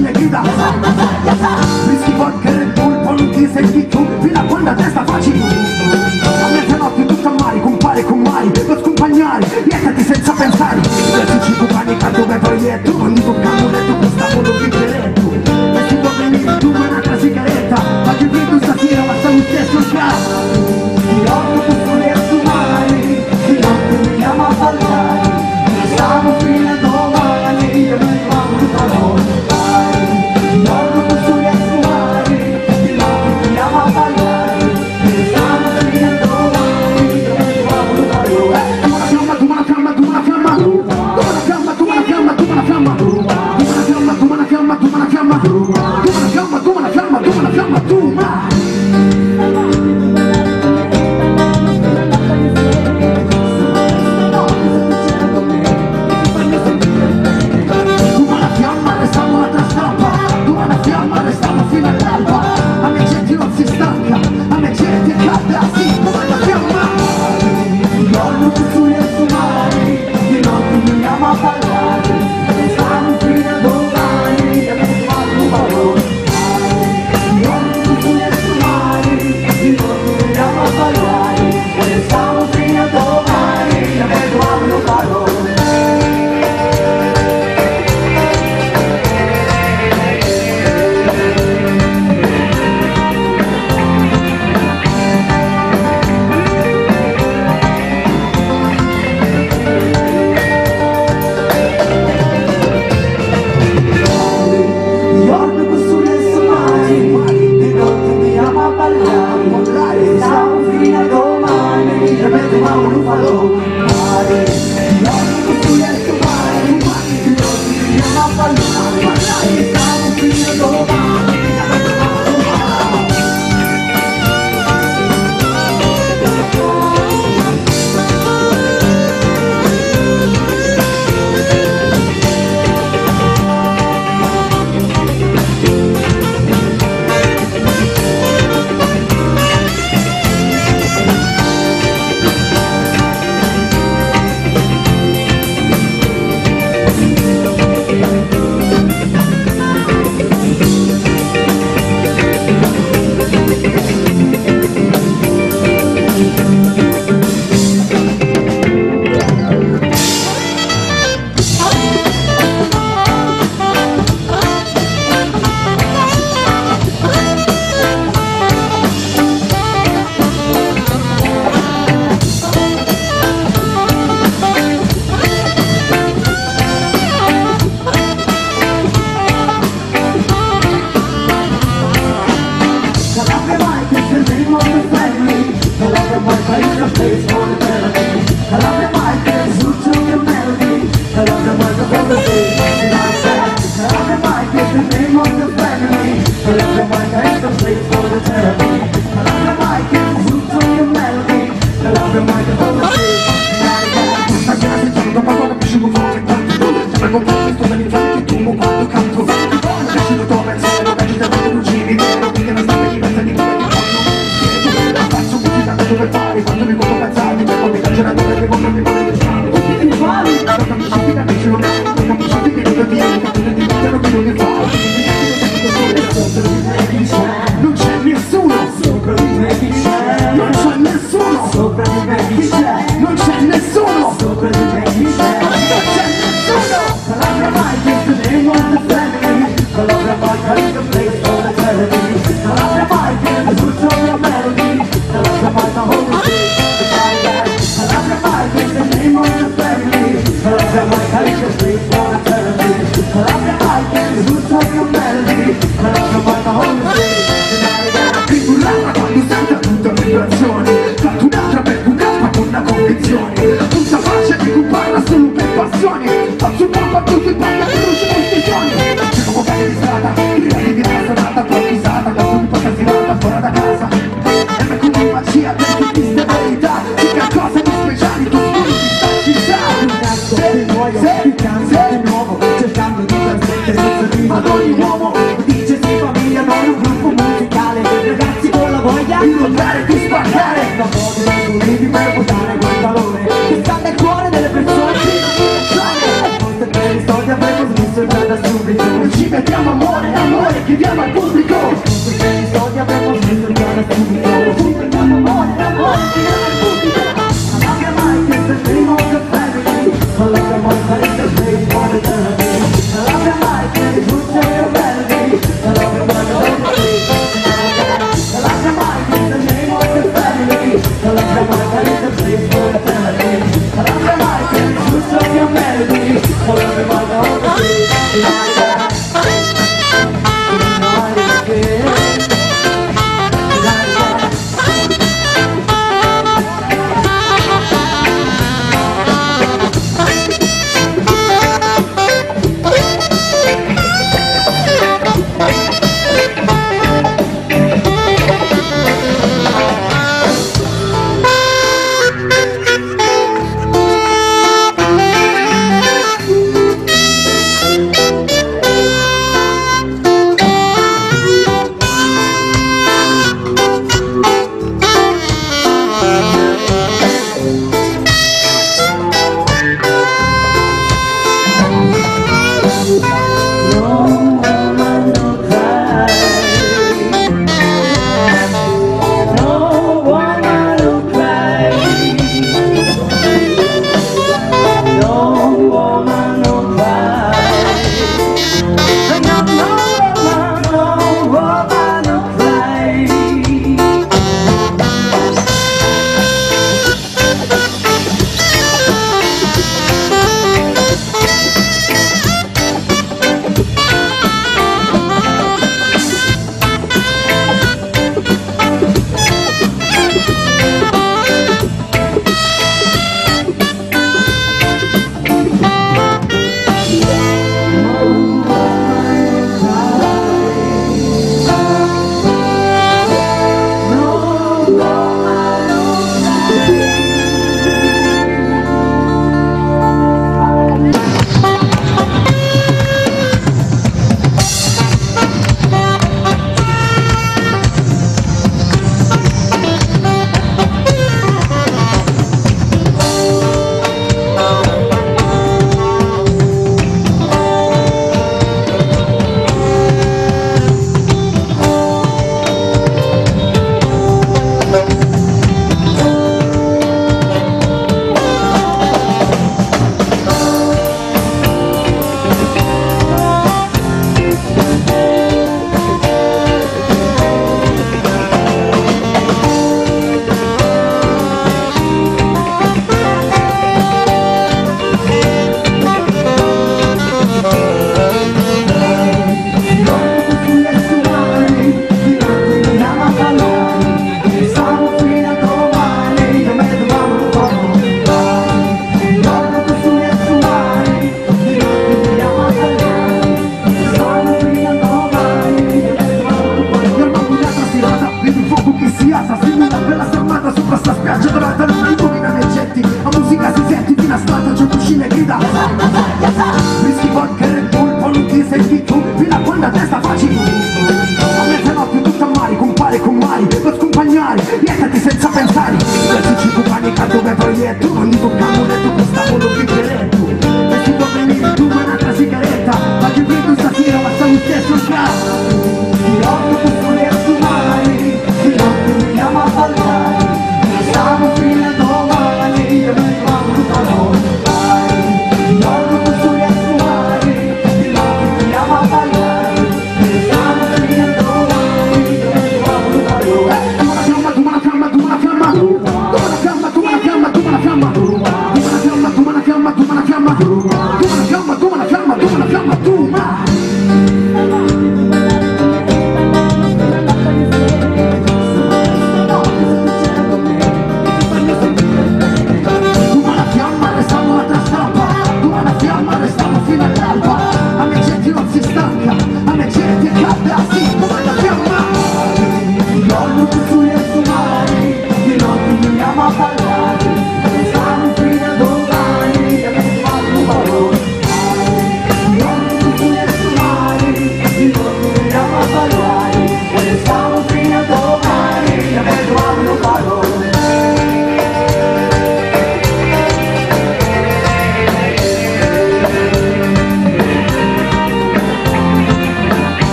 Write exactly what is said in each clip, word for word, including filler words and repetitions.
vicino grida whisky, vodka, Red Bull, poi ti senti tu fino a quando a testa facili a mezzanotte tutta a mari, compare con mari lo scompagnare, vietati senza pensare adesso ci compagni canto per proietto ogni tuo camuletto questa quello che diretto vestito a venire tu vuoi un'altra sigaretta ma che vedo stasera ma sei lo stesso scavo di notte tu soli a sumare di notte mi chiama a ballare stavo fino a domani io mi rimango un valore di notte tu soli a sumare di notte mi chiama a ballare stavo fino a domani io mi rimango un valore tu me la fiamma, tu me la fiamma tu me la fiamma tu me la fiamma tu me la fiamma tu me la fiamma tu me la fiamma tu me la fiamma tu me la fiamma tu me la fiamma tu me la fiamma tu ma non c'è nessuno sopra di me chi c'è, non c'è nessuno sopra di me chi c'è, non c'è nessuno sopra di me chi c'è, non c'è nessuno. Calabria Mike is the name of the family. Calabria Mike is the place for the eternity. Calabria Mike is the root of your melody. Calabria Mike the whole day, the guy that. Calabria Mike is the name of the family. Calabria Mike is the place for the eternity. Calabria Mike is the root of your melody. Calabria Mike the whole day, the guy that. Gridulata quando senta tutta vibrazione. Fatto un'altra per bucata con una convinzione. Tutta faccia di cui parla solo per passione. Faccio un po' a tutti i bagni per uscire questi giorni. C'è come bagno di strada, grandi di una sonata provvisata, da cui poi serata fuori da casa. E per come magia, per che queste verità, c'è qualcosa di speciale, tu scuri di sta città. Un cazzo che muoio, più canso di nuovo, cercando di trasmettere senza rima ad ogni uomo. Dice sì famiglia, non un gruppo musicale, ragazzi con la voglia di lottare, di spaccare. Da pochi tempi per votare quel valore che sta nel cuore delle persone prima di ragione. E forse per i soldi avremmo smesso già da subito. mettiamo amore, amore, chiediamo al pubblico. Questi soldi avremo preso il gara subito. Mettiamo amore, amore, chiediamo al pubblico. I love your mind, it's the dream of the family. I love your mind, it's the dream for eternity. I love your mind, it's the roots of your melody. I love your mind, I love your I love your mind, it's the name of the family. I love your mind, it's the dream for eternity. I love your mind, it's the roots of your melody. I love your mind, I love your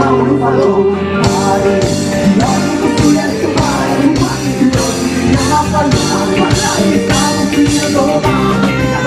siamo un fallo. Mare, gli occhi che tu hai trovare, i guardi che io ti viene a fallare. Parlare che siamo fino a domani.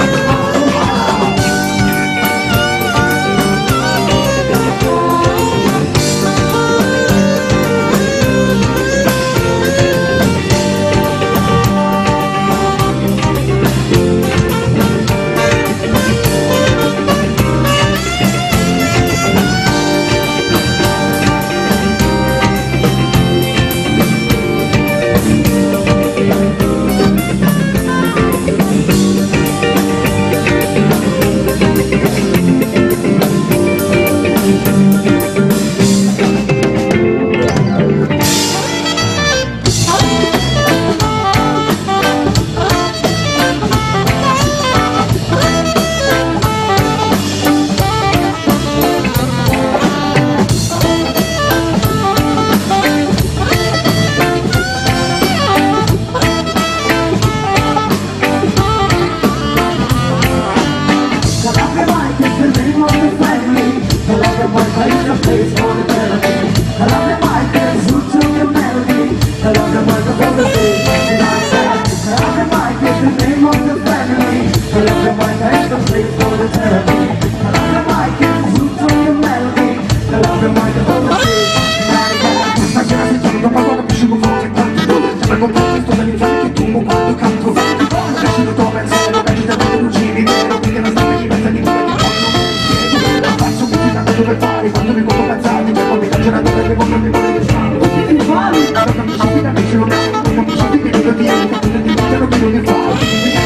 Dove fare, quando mi voglio cazzarmi, per poi mi cancerano perché voglio mi voglio fare. Tutti ti fare, non capisci fino a che ce l'ho dato, non capisci che mi lo dico, non ti dicono che non mi fare.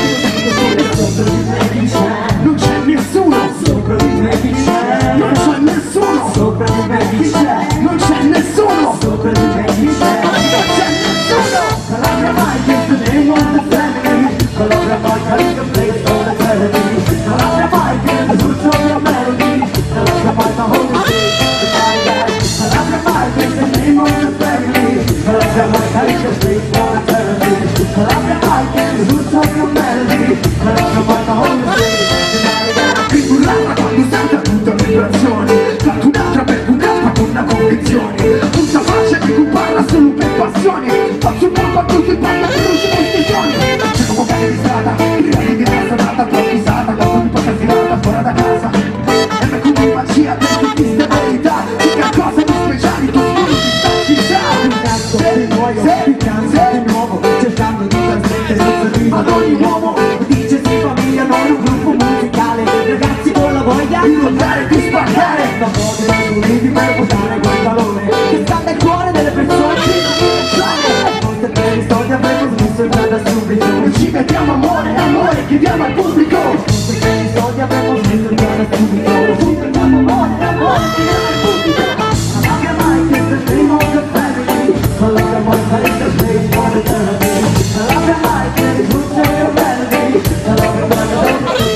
Non c'è nessuno sopra di me chi c'è, non c'è nessuno sopra di me chi c'è, non c'è nessuno sopra di me chi c'è, non c'è nessuno. Calabria Mike is the name of the family, Calabria Mike is the place for the eternity, Calabria Mike is the root of your melody, Calabria Mike the holy spirit, the fire guy, Calabria Mike is the name of the family, Calabria Mike is the place for the eternity, Calabria Mike is the root of your melody, Calabria Mike the holy spirit, the fire guy. Urlata quando salta tutta vibrazioni, fatto un'altra per un'altra con una convinzione, tutta faccia che tu parla solo per passioni, faccio un po' a tutti parla per luce questioni, c'è un vocale di strada, reali di razza nata, provvisata, quando mi porta filata fuori da casa, e me con magia per tutti ste verità, di qualcosa di speciale, tu spiro di sta città, un cazzo di muoio, di canzo di nuovo, cercando di trasmettere il sorriso ad ogni uomo, dice sì famiglia, non un gruppo musicale, ragazzi con la voglia di lottare, di sparare, non voglio uniti per portare quel valore che sta nel cuore delle persone che non si persone. Forse per i soldi avremmo smesso già da subito, e ci mettiamo amore, amore, chiediamo al pubblico. Forse per i soldi avremmo smesso già da subito, ci mettiamo amore, amore, chiediamo al pubblico. Calabria Mike is the name of the family, Calabria Mike is the place for the eternity, Calabria Mike is the root of your melody, Calabria Mike is the place.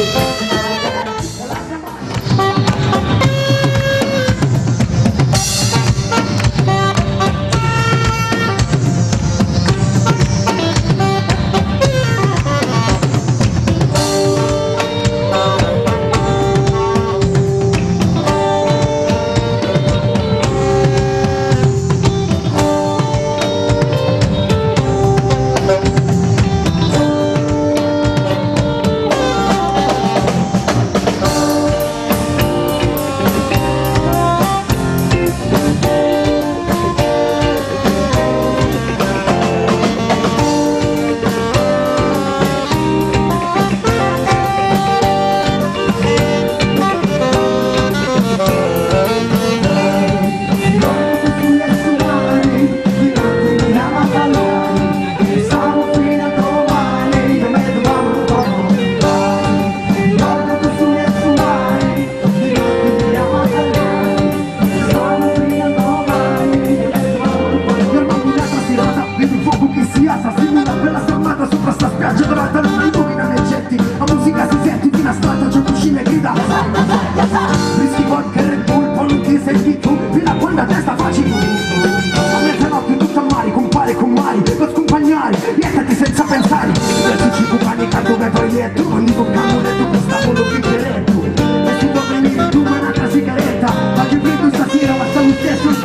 Rischi vodka Red Bull, poi non ti senti tu, la buona testa facile. A mezzanotte tutto a mari, compare con mari, per scompagnare, vietati senza pensare. Vertici cubani, canto per proietto, ogni toccamo letto, quest'amo lo più diretto. E si può venire tu, un'altra sigaretta, ma che vedo stasera, ma sta lo stesso.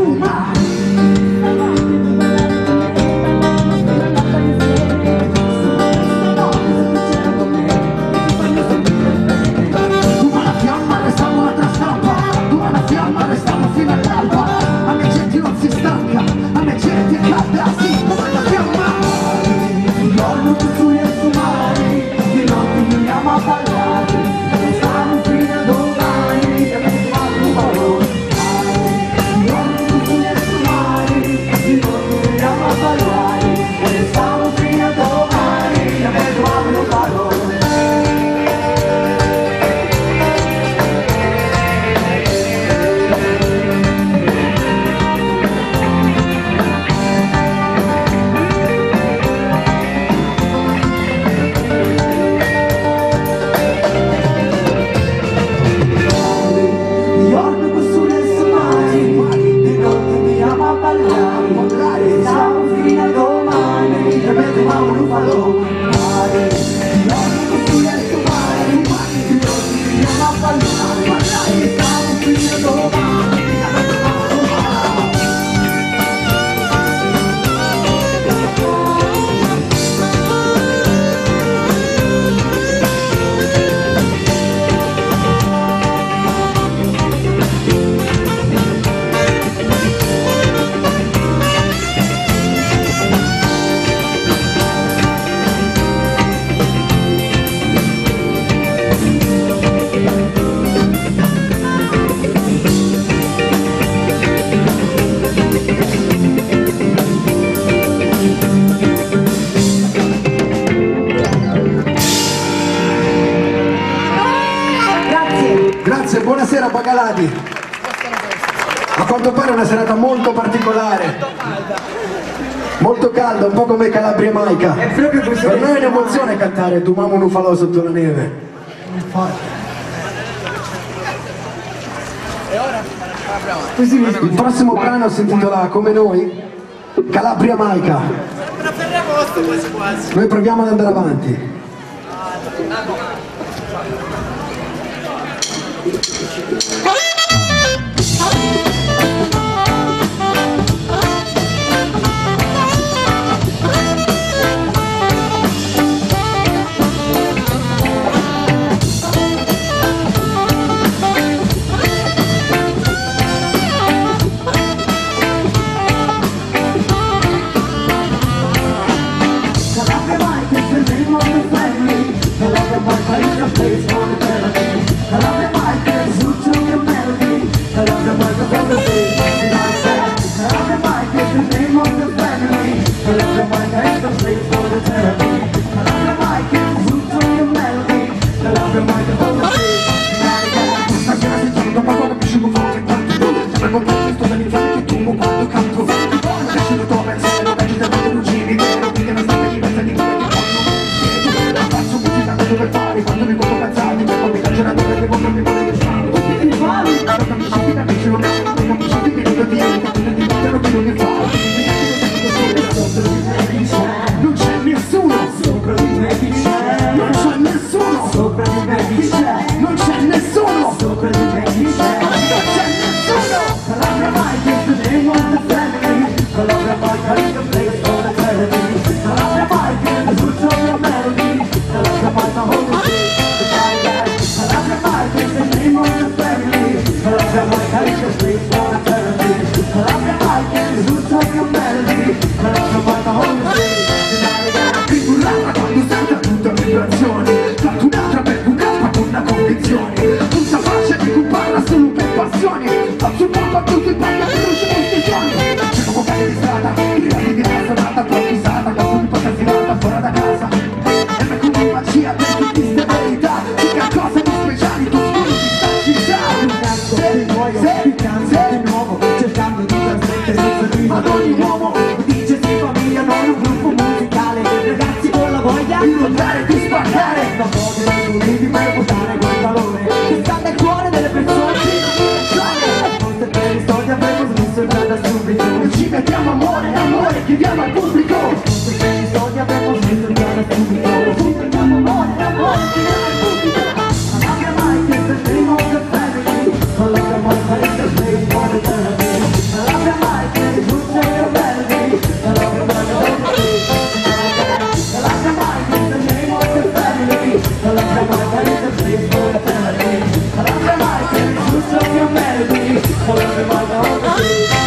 Grazie, buonasera Bagalati. A quanto pare è una serata molto particolare, molto calda, un po' come Calabria Maica. Per me è un'emozione cantare Tu Mamu Nu Falò sotto la neve. Il prossimo brano si intitola Come Noi, Calabria Maica. Noi proviamo ad andare avanti. Calabria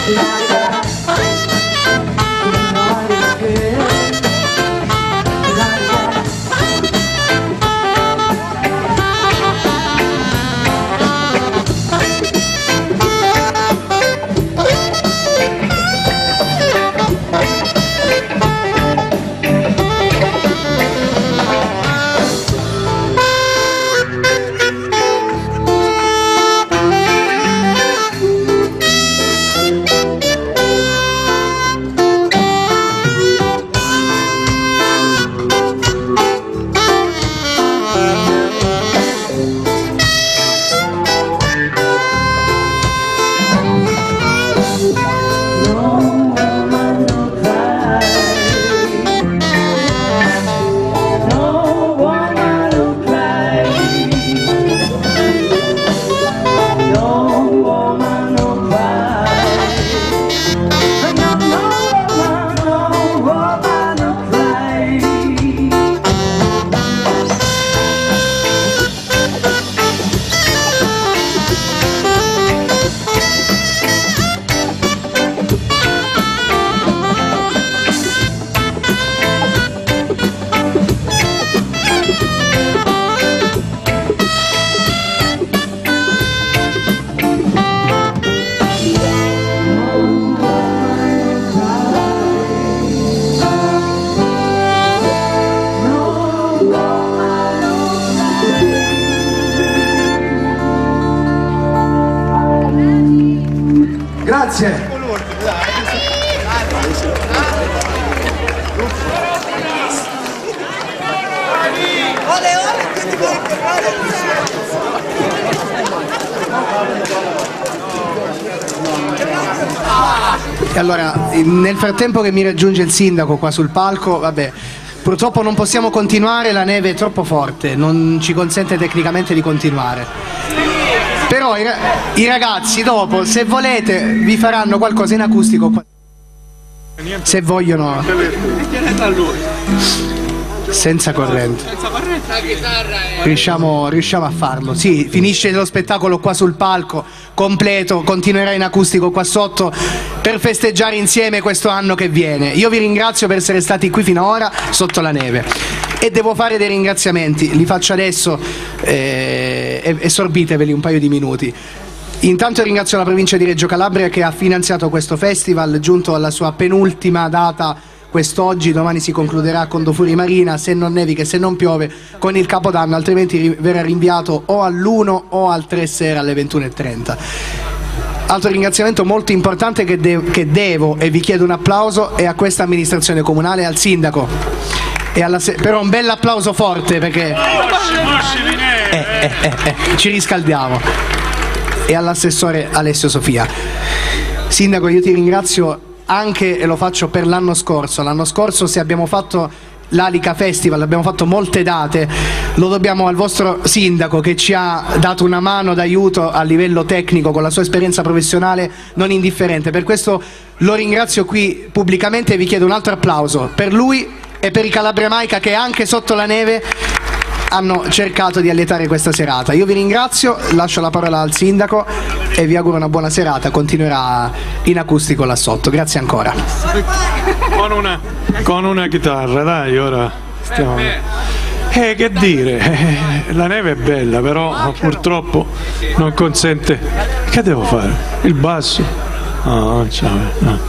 Grazie. E allora, nel frattempo che mi raggiunge il sindaco qua sul palco, vabbè, purtroppo non possiamo continuare, la neve è troppo forte, non ci consente tecnicamente di continuare. Però i, i ragazzi dopo, se volete, vi faranno qualcosa in acustico qua. Se vogliono. Senza corrente. Riusciamo, riusciamo a farlo. Sì, finisce lo spettacolo qua sul palco, completo, continuerà in acustico qua sotto per festeggiare insieme questo anno che viene. Io vi ringrazio per essere stati qui fino ad ora sotto la neve. E devo fare dei ringraziamenti, li faccio adesso eh, e, e sorbiteveli un paio di minuti. Intanto ringrazio la provincia di Reggio Calabria che ha finanziato questo festival, giunto alla sua penultima data quest'oggi, domani si concluderà con Dofuri Marina, se non nevica e se non piove, con il Capodanno, altrimenti ri verrà rinviato o all'uno o al tre sera alle ventuno e trenta. Altro ringraziamento molto importante che, de che devo e vi chiedo un applauso è a questa amministrazione comunale e al sindaco. E alla se però un bel applauso forte perché eh, eh, eh, eh, ci riscaldiamo. E all'assessore Alessio Sofia. Sindaco, io ti ringrazio anche, e lo faccio per l'anno scorso. L'anno scorso, se abbiamo fatto l'Alica Festival, abbiamo fatto molte date, lo dobbiamo al vostro sindaco che ci ha dato una mano d'aiuto a livello tecnico con la sua esperienza professionale non indifferente. Per questo lo ringrazio qui pubblicamente e vi chiedo un altro applauso per lui e per i Calabria Maica che anche sotto la neve hanno cercato di allietare questa serata. Io vi ringrazio, lascio la parola al sindaco e vi auguro una buona serata. Continuerà in acustico là sotto. Grazie ancora. Con una, con una chitarra, dai, ora stiamo... Eh, che dire, eh, la neve è bella, però purtroppo non consente... Che devo fare? Il basso? No, ciao, no.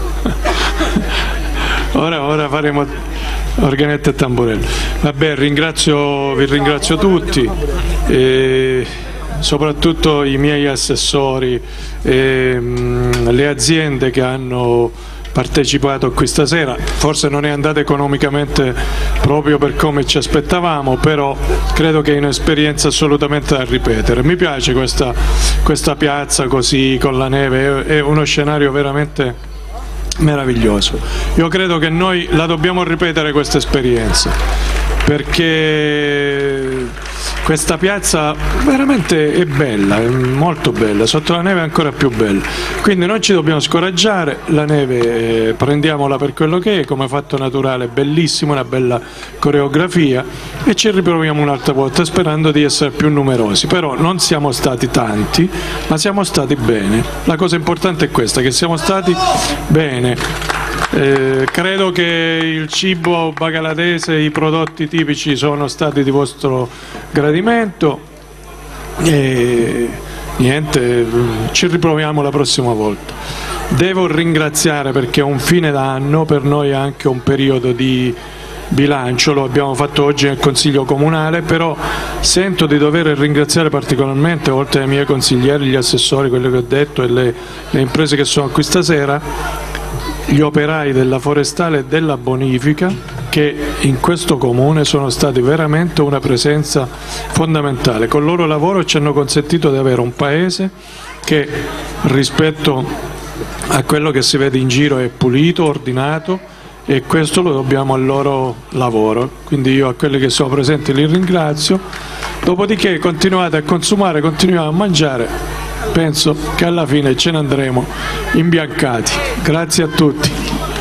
Ora, ora faremo... organetto e tamburello. Vabbè, ringrazio, vi ringrazio tutti, e soprattutto i miei assessori, e, mh, le aziende che hanno partecipato qui stasera. Forse non è andata economicamente proprio per come ci aspettavamo, però credo che è un'esperienza assolutamente da ripetere. Mi piace questa, questa piazza così con la neve, è, è uno scenario veramente meraviglioso. Io credo che noi la dobbiamo ripetere questa esperienza, perché questa piazza veramente è bella, è molto bella, sotto la neve è ancora più bella, quindi non ci dobbiamo scoraggiare, la neve eh, prendiamola per quello che è, come fatto naturale, bellissimo, una bella coreografia, e ci riproviamo un'altra volta sperando di essere più numerosi, però non siamo stati tanti, ma siamo stati bene, la cosa importante è questa, che siamo stati bene. Eh, credo che il cibo bangladese, i prodotti tipici sono stati di vostro gradimento e niente, ci riproviamo la prossima volta. Devo ringraziare perché è un fine d'anno, per noi è anche un periodo di bilancio, lo abbiamo fatto oggi nel Consiglio Comunale, però sento di dover ringraziare particolarmente, oltre ai miei consiglieri, gli assessori, quello che ho detto, e le, le imprese che sono qui stasera, gli operai della forestale e della bonifica, che in questo comune sono stati veramente una presenza fondamentale. Con il loro lavoro ci hanno consentito di avere un paese che rispetto a quello che si vede in giro è pulito, ordinato, e questo lo dobbiamo al loro lavoro. Quindi io a quelli che sono presenti li ringrazio, dopodiché continuate a consumare, continuiamo a mangiare. Penso che alla fine ce ne andremo imbiancati. Grazie a tutti.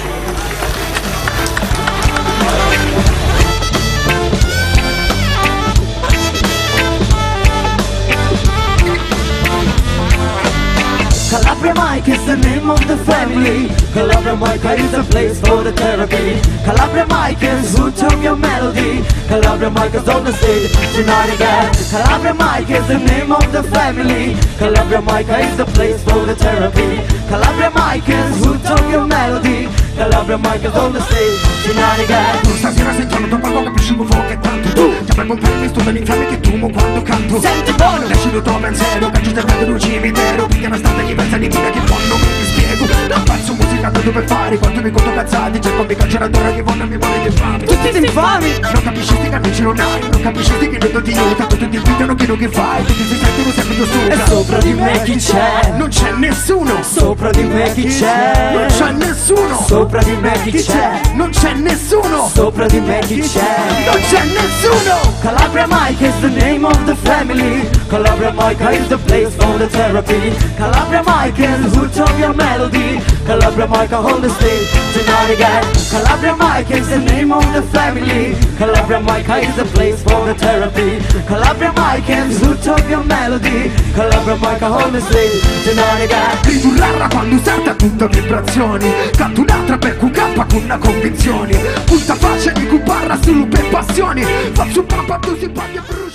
Calabria Mike is the name of the family. Calabria Mike is the place for the therapy. Calabria Mike is who took your melody. Calabria Mike is on the stage tonight again. Calabria Mike is the name of the family. Calabria Mike is the place for the therapy. Calabria Mike is who took your melody. Calabria Mike is on the stage tonight again. Tu stasera sentiamo dopo poco capisci un po' che tanto tu già per comprare questo dell'infame che fumo quando canto. Senti buono, lasci il tuo pensiero, caccio cercando in un cimitero, picchia una strada diversa di vita che poi non mi spiego. Non penso musica tanto per fare, quanto mi conto cazzati, cerco mi cancellatore che voglio mi vuole di fame. tutti ti infami. Non capisci sti amici non hai, non capisci che vedo ti aiuta, tutti ti invitano che non che fai, tutti si sentono sempre più E sopra. sopra di me chi c'è? Non c'è nessuno, Sopra di me chi c'è? non c'è nessuno, Sopra di me chi c'è? non c'è nessuno, Sopra di me chi c'è? non c'è nessuno. Calabria Mike is the name of the family. Calabria Mike is the place for the therapy. Calabria Mike is who took your melody. Calabria Mike on the stage tonight again. Calabria Mike is the name of the family. Calabria Mike is the place for the therapy. Calabria Mike is who took your melody. Calabria Mike on the stage tonight again. Grido rara quando salta tutte vibrazioni, canto un'altra per Q K con una convinzione, punta faccia di cubarra solo per passioni, faccio un papà tu si paghi